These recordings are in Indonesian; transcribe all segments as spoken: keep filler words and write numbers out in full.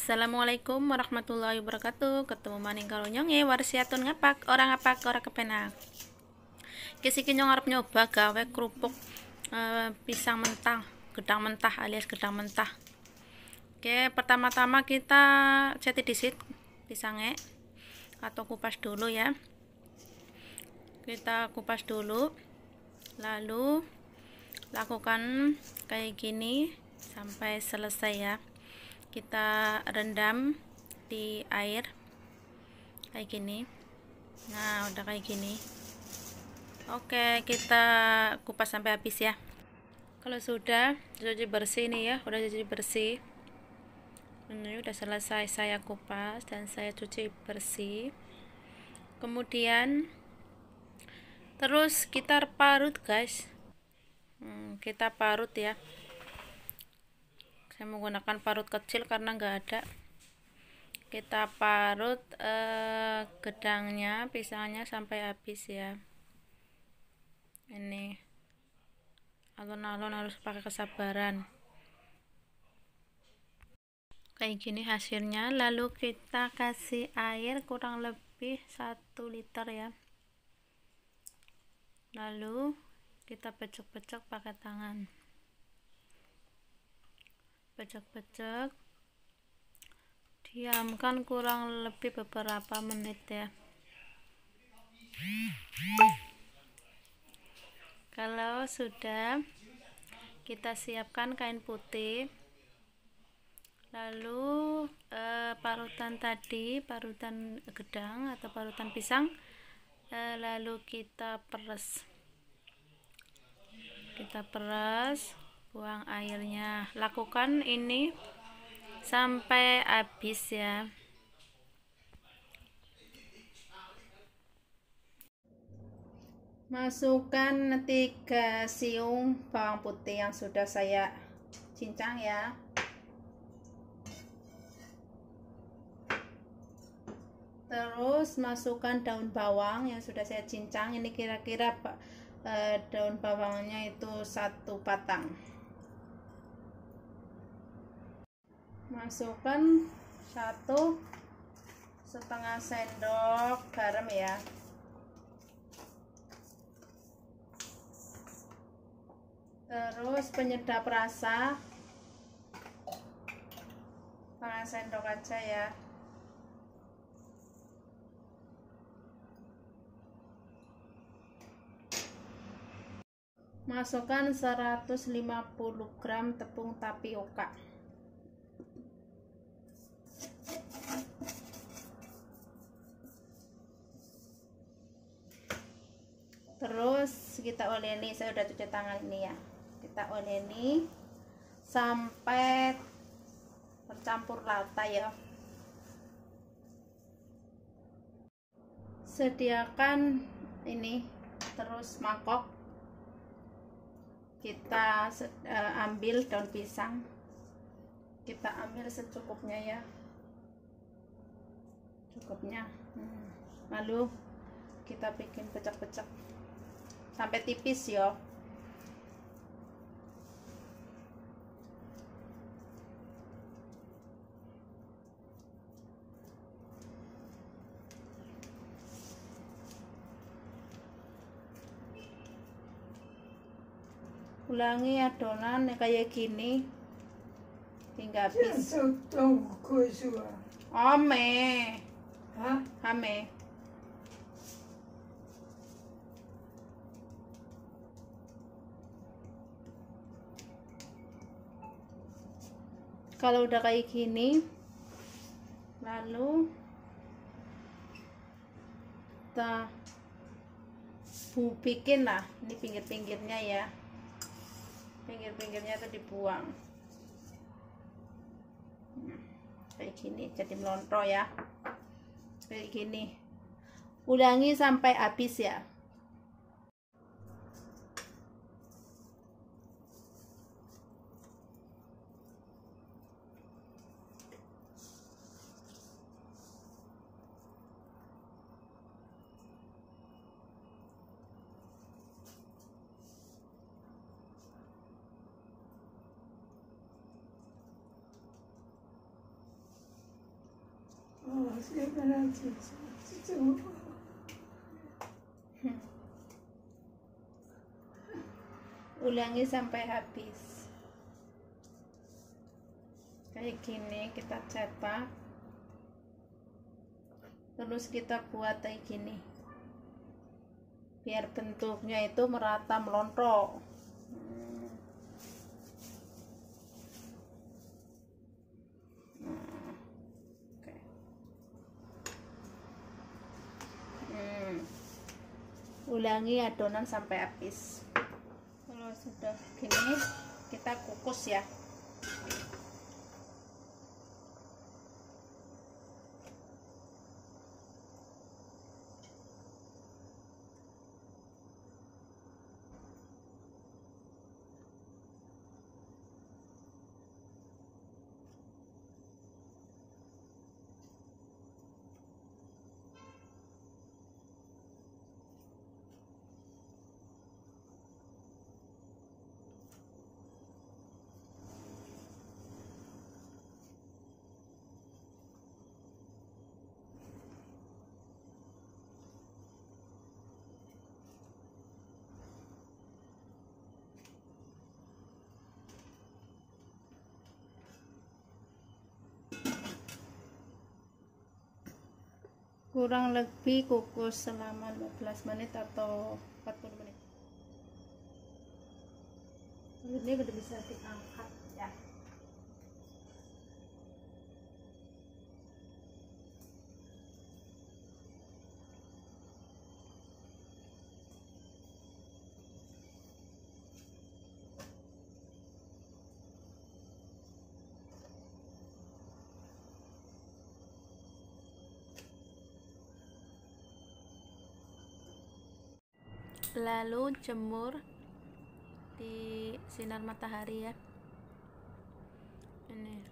Assalamualaikum warahmatullahi wabarakatuh. Ketemu maning karo nyonge warsiatun ngapak orang ngapak ora kepenak. Kisiki nyong arep nyoba gawe kerupuk e, pisang mentah, gedang mentah alias gedang mentah. Oke, pertama-tama kita ceti disit pisangnya atau kupas dulu ya. Kita kupas dulu. Lalu lakukan kayak gini sampai selesai ya. Kita rendam di air kayak gini. Nah, udah kayak gini. Oke, kita kupas sampai habis ya. Kalau sudah cuci bersih nih ya, udah cuci bersih. Ini udah selesai saya kupas dan saya cuci bersih. Kemudian terus kita parut, guys. Hmm, kita parut ya. Saya menggunakan parut kecil karena nggak ada. Kita parut eh, gedangnya, pisangnya sampai habis ya. Ini alon-alon harus pakai kesabaran. Kayak gini hasilnya. Lalu kita kasih air kurang lebih satu liter ya. Lalu kita pecek-pecek pakai tangan. Pecek-pecek, diamkan kurang lebih beberapa menit ya. Kalau sudah, kita siapkan kain putih. Lalu eh, parutan tadi, parutan gedang atau parutan pisang, eh, lalu kita peres. Kita peres, buang airnya. Lakukan ini sampai habis ya. Masukkan tiga siung bawang putih yang sudah saya cincang ya. Terus masukkan daun bawang yang sudah saya cincang. Ini kira-kira eh, daun bawangnya itu satu batang. Masukkan satu setengah sendok garam ya. Terus penyedap rasa setengah sendok aja ya. Masukkan seratus lima puluh gram tepung tapioka. Terus kita oleni, saya udah cuci tangan ini ya. Kita oleni sampai tercampur rata ya. Sediakan ini terus mangkok. Kita uh, ambil daun pisang. Kita ambil secukupnya ya. Cukupnya. Hmm. Lalu kita bikin pecah-pecah sampai tipis ya. Ulangi adonan kayak gini hingga habis. Ame. Hah? Ame. Kalau udah kayak gini, lalu kita bikin lah ini pinggir-pinggirnya ya. Pinggir-pinggirnya itu dibuang kayak gini, jadi melonto ya, kayak gini. Ulangi sampai habis ya. Ulangi sampai habis. Kayak gini kita cetak, terus kita buat kayak gini biar bentuknya itu merata, melontok. hmm. Nah, okay. hmm. Ulangi adonan sampai habis. Kalau sudah gini kita kukus ya. Kurang lebih kukus selama lima belas menit atau empat puluh menit. Ini udah bisa diangkat ya. Lalu jemur di sinar matahari ya. Ini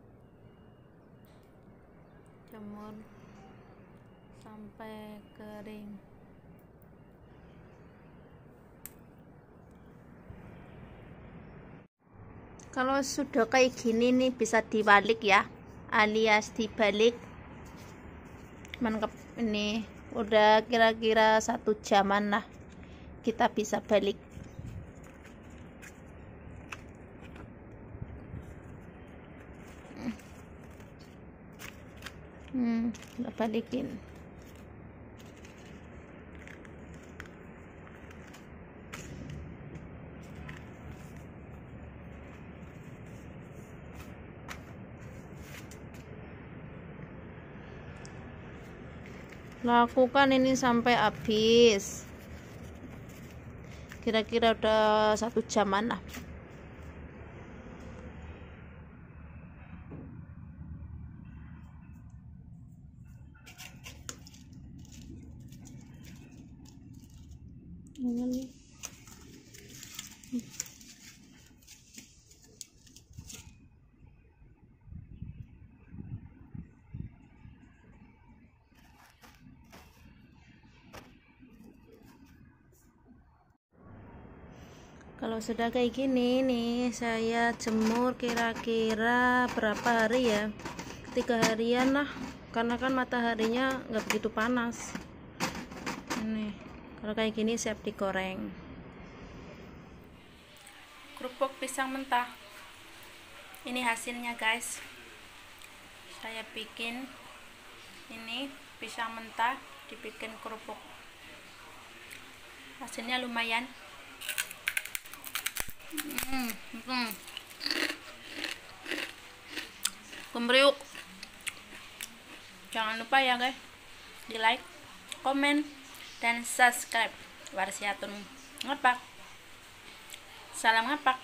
jemur sampai kering. Kalau sudah kayak gini nih bisa dibalik ya, alias dibalik. Mantap, ini udah kira-kira satu jaman lah kita bisa balik. Hmm, kita balikin. Lakukan ini sampai habis. Kira-kira udah satu jaman lah. Ini. Kalau sudah kayak gini nih, saya jemur kira-kira berapa hari ya, tiga harian lah, karena kan mataharinya nggak begitu panas. Ini kalau kayak gini siap digoreng. Kerupuk pisang mentah, ini hasilnya guys. Saya bikin ini pisang mentah, dibikin kerupuk, hasilnya lumayan. Hmm, hmm. Kumbriuk. Jangan lupa ya guys, di like, komen, dan subscribe. Warsiatun ngapak. Salam ngapak.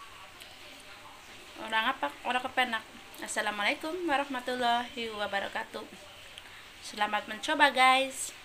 Orang ngapak, orang kepenak. Assalamualaikum warahmatullahi wabarakatuh. Selamat mencoba guys.